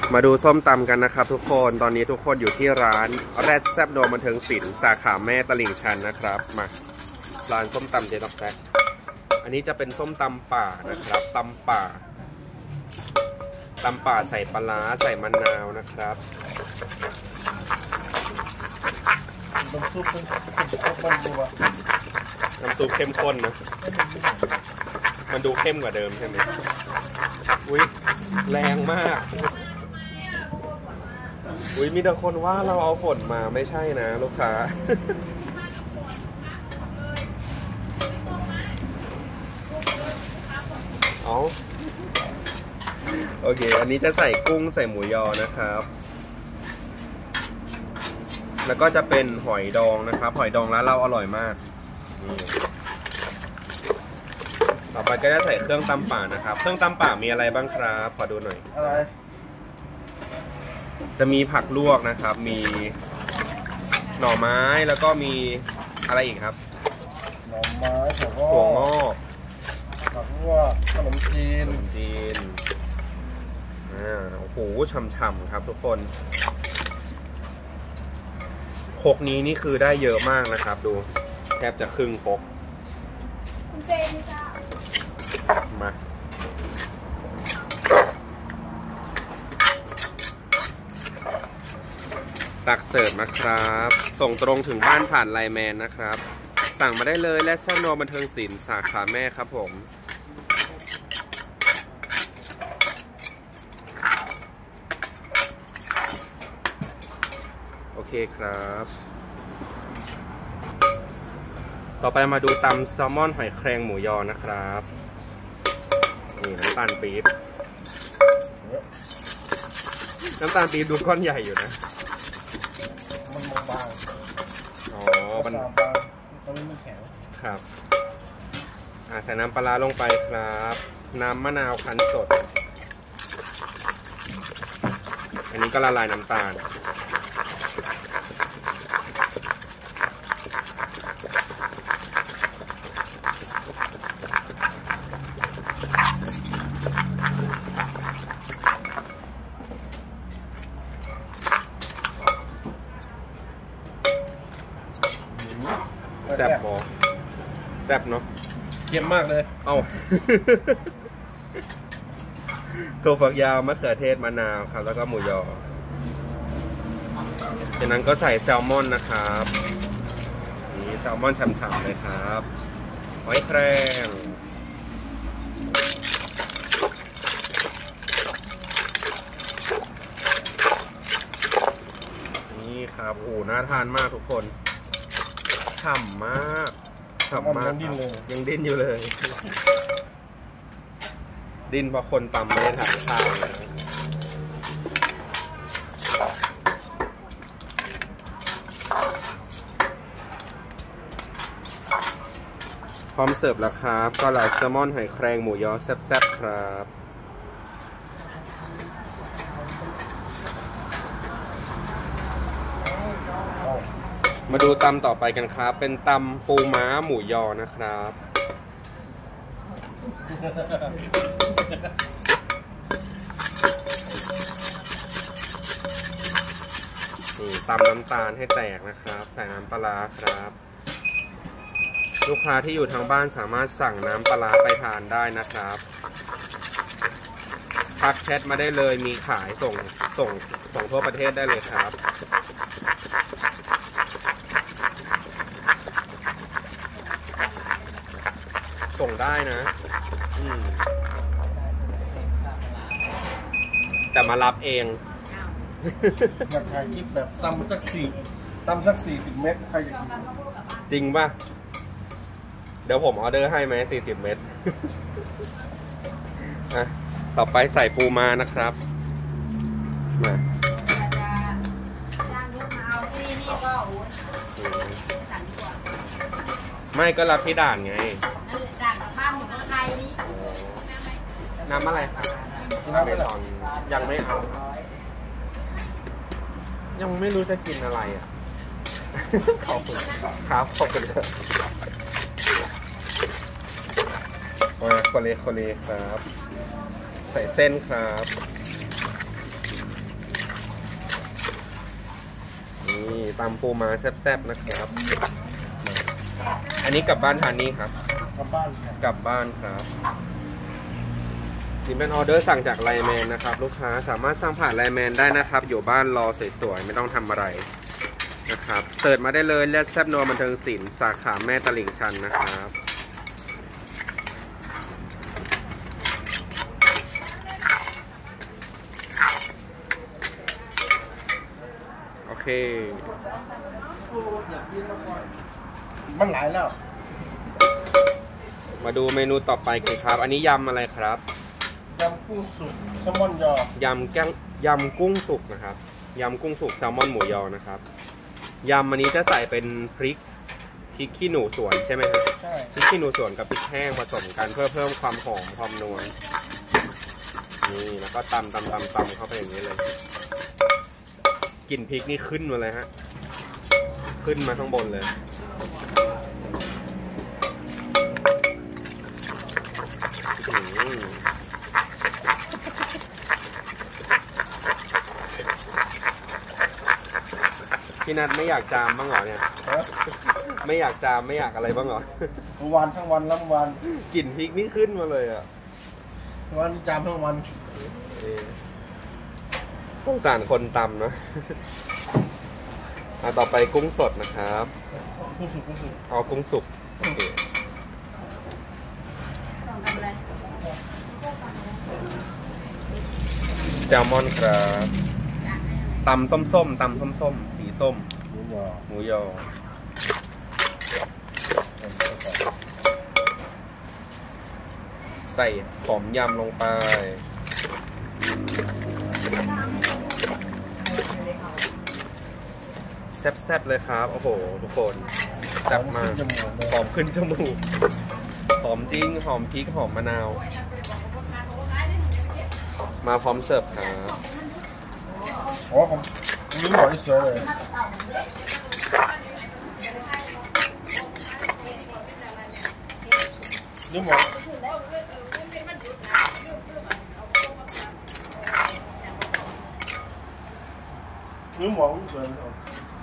มาดูส้มตำกันนะครับทุกคนตอนนี้ทุกคนอยู่ที่ร้านแรดแซบโดบันเทิงศิลป์สาขาแม่ตลิ่งชันนะครับมาร้านส้มตำเจ๊ดอกแป๊กอันนี้จะเป็นส้มตำป่านะครับตำป่าใส่ปลาใส่มะนาวนะครับน้ำซุปเข้มข้นนะมันดูเข้มกว่าเดิมใช่ไหมอุ้ยแรงมากอุ้ยมีแต่คนว่าเราเอาฝนมาไม่ใช่นะลูกค้าเอาโอเคอันนี้จะใส่กุ้งใส่หมูยอนะครับแล้วก็จะเป็นหอยดองนะครับหอยดองร้านเราอร่อยมากต่อไปก็จะใส่เครื่องตำป่านะครับเครื่องตำป่ามีอะไรบ้างครับขอดูหน่อยอะไรจะมีผักลวกนะครับมีหน่อไม้แล้วก็มีอะไรอีกครับหน่อไม้ถั่วงอกผักลวกขนมจีนโอ้โหฉ่ำๆครับทุกคนครกนี้นี่คือได้เยอะมากนะครับดูแทบจะครึ่งครกมาตักเสิร์ฟนะครับส่งตรงถึงบ้านผ่านไลน์แมนนะครับสั่งมาได้เลยและแซบโนบันเทิงศิลป์สาขาแม่ครับผมโอเคครับต่อไปมาดูตำแซลมอนหอยแครงหมูยอนะครับนี่น้ำตาลปี๊บดูก้อนใหญ่อยู่นะมันบางอ๋อมันบางตอนนี้มันแข็งครับใส่น้ำปลาลงไปครับน้ำมะนาวคั้นสดอันนี้ก็ละลายน้ำตาลแซ่บพอแซ่บเนาะเค็มมากเลยเอาถั่วฝักยาวมะเขือเทศมะนาวครับแล้วก็หมูยอจากนั้นก็ใส่แซลมอนนะครับนี่แซลมอนฉ่ำๆเลยครับหอยแครงนี่ครับโอ้น่าทานมากทุกคนฉ่ำมากยังดิ้นอยู่เลยดิ้นเพราะคนตำไม่ได้ทานข้าวเลยพร้อมเสิร์ฟแล้วครับก็ไหลแซลมอนหอยแครงหมูยอแซ่บๆครับมาดูตำต่อไปกันครับเป็นตำปูม้าหมูยอนะครับนี่ตำน้ำตาลให้แตกนะครับใส่น้ำปลาครับลูกค้าที่อยู่ทางบ้านสามารถสั่งน้ำปลาไปทานได้นะครับทักแชทมาได้เลยมีขายส่งทั่วประเทศได้เลยครับส่งได้นะแต่มารับเองอยากถ่ายคลิปแบบตำสัก40 เม็ดใครจะกินจริงป่ะเดี๋ยวผมออเดอร์ให้ไหม40 เม็ดต่อไปใส่ปูมานะครับมาไม่ก็รับที่ด่านไงน้ำอะไรครับน้ำเมลอนยังไม่เอายังไม่รู้จะกินอะไรอ่ะขอบคุณครับขอบคุณครับโคเลครับใส่เส้นครับตำปูม้าแซ่บๆนะครับ อันนี้กลับบ้านทานนี่ครับกลับบ้านครับกลับบ้านครับนี่เป็นออเดอร์สั่งจากไลน์แมนนะครับ ลูกค้าสามารถสั่งผ่านไลน์แมนได้นะครับ อยู่บ้านรอสวยๆไม่ต้องทำอะไรนะครับเสิร์ชมาได้เลยแรดแซ่บนัวบันเทิงศิลป์สาขาแม่ตลิ่งชันนะครับโอเคมันหลายแล้วมาดูเมนูต่อไปกันครับ อันนี้ยำอะไรครับยำกุ้งสุกแซลมอนยอยำกุ้งสุกนะครับยำกุ้งสุกแซลมอนหมูยอนะครับยำอันนี้จะใส่เป็นพริกขี้หนูสวนใช่ไหมครับใช่พริกขี้หนูสวนกับพริกแห้งผสมกันเพื่อเพิ่มความหอมความนัวนี่แล้วก็ตำเข้าไปอย่างนี้เลยกลิ่นพริกนี่ขึ้นมาเลยฮะขึ้นมาข้างบนเลยพี่นัทไม่อยากจามบ้างเหรอเนี่ยไม่อยากจามไม่อยากอะไรบ้างเหรอทั้งวันทั้งวันกลิ่นพริกนี่ขึ้นมาเลยอ่ะวันจามทั้งวันสงสารคนตำนะต่อไปกุ้งสดนะครับกุ้งสุกเอากุ้งสุกโอเคแซลมอนครับตำส้มสีส้มหมูยอหมูยอใส่หอมยำลงไปแซ่บๆเลยครับโอ้โหทุกคนแซ่บมากหอมขึ้นจมูกหอมจริงหอมพริกหอมมะนาวมาพร้อมเสิร์ฟครับอ๋อผมยิ้มหน่อยสวยเลยยิ้มหน่อยยิ้มหน่อยสวยเลย